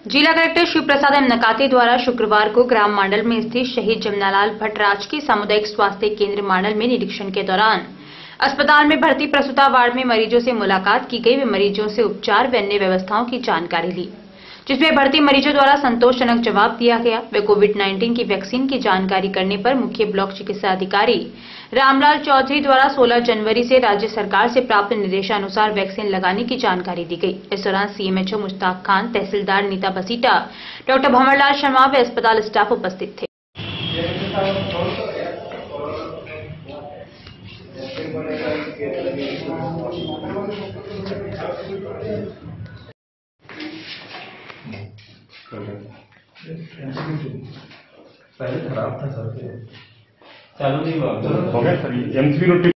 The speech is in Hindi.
जिला कलेक्टर शिव प्रसाद एम नकाते द्वारा शुक्रवार को ग्राम मांडल में स्थित शहीद जमनालाल भट्ट राजकीय सामुदायिक स्वास्थ्य केंद्र मांडल में निरीक्षण के दौरान अस्पताल में भर्ती प्रसूता वार्ड में मरीजों से मुलाकात की गई। वे मरीजों से उपचार व अन्य व्यवस्थाओं की जानकारी ली, जिसमें भर्ती मरीजों द्वारा संतोषजनक जवाब दिया गया। वे कोविड-19 की वैक्सीन की जानकारी करने पर मुख्य ब्लॉक चिकित्सा अधिकारी रामलाल चौधरी द्वारा 16 जनवरी से राज्य सरकार से प्राप्त निर्देशानुसार वैक्सीन लगाने की जानकारी दी गई। इस दौरान सीएमएचओ मुश्ताक खान, तहसीलदार नीता बसीटा, डॉक्टर भंवरलाल शर्मा व अस्पताल स्टाफ उपस्थित थे। पहले खराब था सर, चालू नहीं हुआ। हो गया सर, एमसीबी